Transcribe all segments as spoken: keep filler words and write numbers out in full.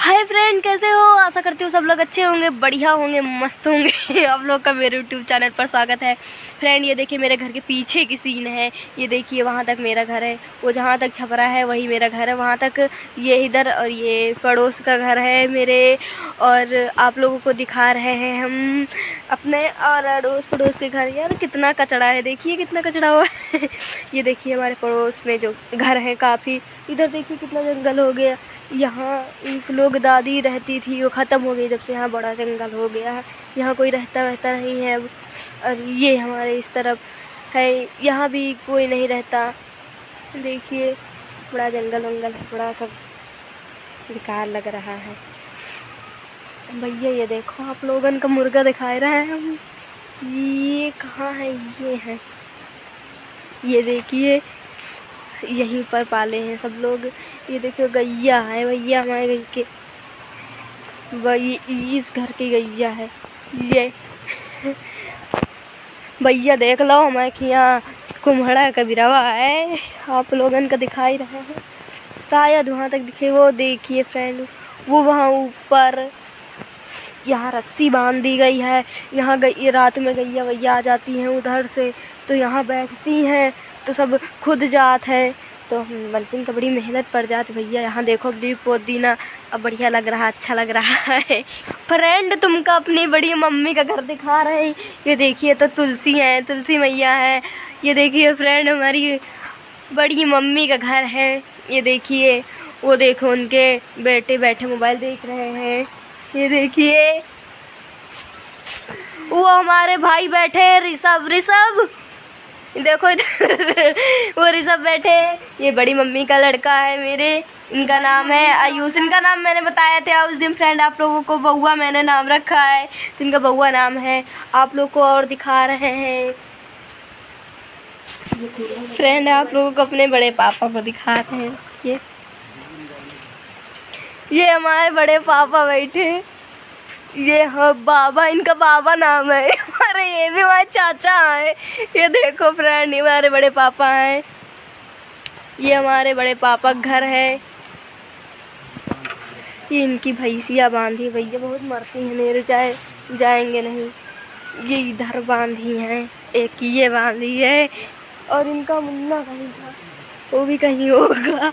Hi friend, कैसे हो? आशा करती हूँ सब लोग अच्छे होंगे, बढ़िया होंगे, मस्त होंगे। आप लोग का मेरे यूट्यूब चैनल पर स्वागत है। फ्रेंड, ये देखिए मेरे घर के पीछे की सीन है। ये देखिए वहाँ तक मेरा घर है, वो जहाँ तक छपरा है वही मेरा घर है, वहाँ तक ये इधर, और ये पड़ोस का घर है मेरे। और आप लोगों को दिखा रहे हैं हम अपने और अड़ोस पड़ोस के घर। यार कितना कचड़ा है, देखिए कितना कचड़ा हुआ है। ये देखिए हमारे पड़ोस में जो घर है काफ़ी, इधर देखिए कितना जंगल हो गया। यहाँ एक लोग दादी रहती थी, वो ख़त्म हो गई जब से यहाँ बड़ा जंगल हो गया है। यहाँ कोई रहता रहता नहीं है अब। और ये हमारे इस तरफ है, यहाँ भी कोई नहीं रहता। देखिए बड़ा जंगल वंगल है, बड़ा सब बेकार लग रहा है। भैया ये देखो, आप लोगन का मुर्गा दिखा रहे हैं हम। ये कहाँ है? ये है, ये देखिए यहीं पर पाले हैं सब लोग। ये देखो गैया है, भैया हमारे घर के, वही इस घर की गैया है ये। भैया देख लो, हमारे यहाँ कुम्हड़ा का बिरवा है, आप लोगन का दिखाई रहा है शायद वहाँ तक दिखे। वो देखिए फ्रेंड, वो वहाँ ऊपर यहाँ रस्सी बांध दी गई है। यहाँ गई रात में गैया भैया आ जाती हैं उधर से, तो यहाँ बैठती हैं, तो सब खुद जात है, तो बल्कि का बड़ी मेहनत पड़ जाती। भैया यहाँ देखो दीप पोदीना, अब बढ़िया लग रहा, अच्छा लग रहा है। फ्रेंड तुमको अपनी बड़ी मम्मी का घर दिखा रहे हैं। ये देखिए तो तुलसी है, तुलसी मैया है। ये देखिए फ्रेंड हमारी बड़ी मम्मी का घर है। ये देखिए, वो देखो उनके बेटे बैठे मोबाइल देख रहे हैं। ये देखिए वो हमारे भाई बैठे, ऋषभ ऋषभ देखो इधर वो ऋषभ बैठे। ये बड़ी मम्मी का लड़का है मेरे, इनका नाम है आयुष। इनका नाम मैंने बताया था उस दिन फ्रेंड, आप लोगों को बउआ मैंने नाम रखा है, तो इनका बउआ नाम है। आप लोग को और दिखा रहे हैं फ्रेंड, आप लोगों को अपने बड़े पापा को दिखा रहे हैं। ये ये हमारे बड़े पापा बैठे, ये हाँ बाबा, इनका बाबा नाम है। अरे ये भी हमारे चाचा हैं। ये देखो फ्रेंड, ये हमारे बड़े पापा हैं। ये हमारे बड़े पापा का घर है। ये इनकी भैंसिया बांधी, भैया बहुत मरती हैं, मेरे जाए जाएंगे नहीं। ये इधर बांधी हैं, एक ये बांधी है, और इनका मुन्ना कहीं था, वो भी कहीं होगा,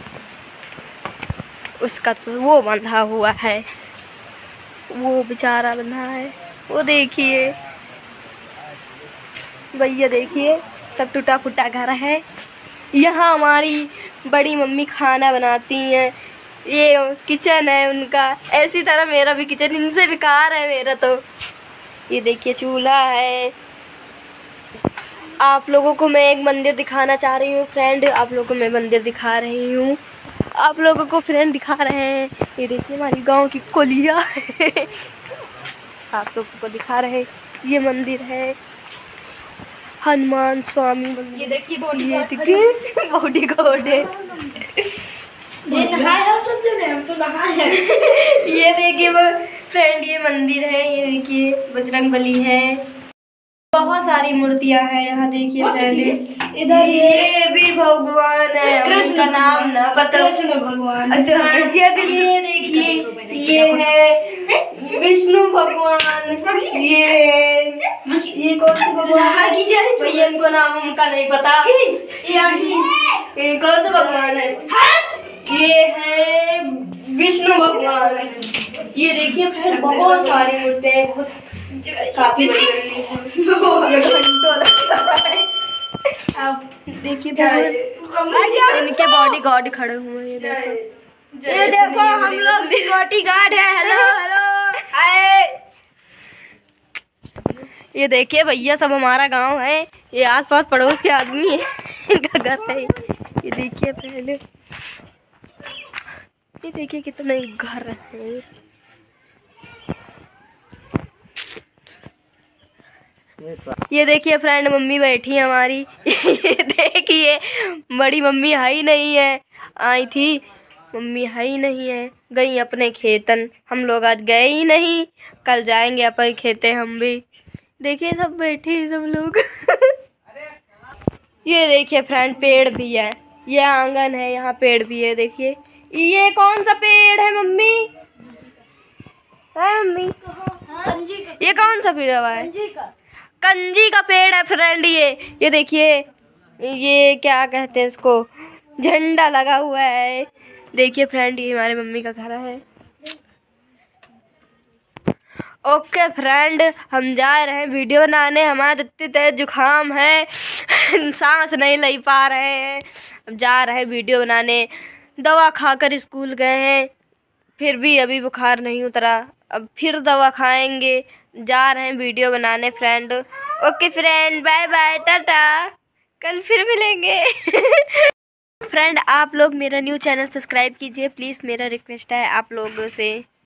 उसका तो वो बंधा हुआ है, वो बेचारा बंधा है। वो देखिए भैया, देखिए सब टूटा फूटा घर है। यहाँ हमारी बड़ी मम्मी खाना बनाती हैं, ये किचन है उनका। ऐसी तरह मेरा भी किचन, इनसे बेकार है मेरा तो। ये देखिए चूल्हा है। आप लोगों को मैं एक मंदिर दिखाना चाह रही हूँ फ्रेंड, आप लोगों को मैं मंदिर दिखा रही हूँ, आप लोगों को फ्रेंड दिखा रहे हैं। ये देखिए हमारी गांव की कोलिया है। आप लोगों को दिखा रहे हैं, ये मंदिर है हनुमान स्वामी मंदिर। ये देखिए बॉडी बॉडी गार्ड है। ये नहाए सब जने, हम तो नहाए हैं। ये देखिए वो फ्रेंड, ये मंदिर है। ये देखिए बजरंगबली है, बहुत सारी मूर्तियां हैं यहाँ। देखिए फ्रेंड इधर ये भी भगवान है, उनका नाम ना पता, कृष्ण भगवान। ये भी, ये देखिए ये है विष्णु भगवान। ये ये कौन सा भगवान है? भैया इनको नाम उनका नहीं पता। ये कौन सा भगवान है? ये है विष्णु भगवान। ये देखिए फ्रेंड बहुत सारी मूर्तियां, बहुत काफी देखिए इनके बॉडी गार्ड खड़े हुए हैं। ये देखो, ये देखो हम लोग सिक्योरिटी गार्ड है। Hello hello hi. ये देखिए भैया सब हमारा गांव है, ये आसपास पड़ोस के आदमी है, इनका घर है। ये देखिए पहले, ये देखिए कितने घर है। ये देखिए फ्रेंड मम्मी बैठी है हमारी। ये देखिए बड़ी मम्मी है ही नहीं है, आई थी मम्मी है ही नहीं है, गई अपने खेतन। हम लोग आज गए ही नहीं, कल जाएंगे अपने खेते हम भी। देखिए सब बैठे हैं सब लोग। ये देखिए फ्रेंड पेड़ भी है, ये आंगन है, यहाँ पेड़ भी है। देखिए ये कौन सा पेड़ है मम्मी? सा पेड़ हुआ है? कंजी का पेड़ है फ्रेंड। ये ये देखिए, ये क्या कहते हैं इसको, झंडा लगा हुआ है। देखिए फ्रेंड, ये हमारे मम्मी का घर है। ओके फ्रेंड, हम जा रहे हैं वीडियो बनाने। हमारा इतनी तेज जुकाम है, सांस नहीं ले पा रहे हैं। हम जा रहे हैं वीडियो बनाने। दवा खाकर स्कूल गए हैं, फिर भी अभी बुखार नहीं उतरा। अब फिर दवा खाएंगे। जा रहे हैं वीडियो बनाने friend. Okay friend, bye bye, tata, कल फिर मिलेंगे। फ्रेंड, आप लोग मेरा न्यू चैनल सब्सक्राइब कीजिए प्लीज़, मेरा रिक्वेस्ट है आप लोगों से।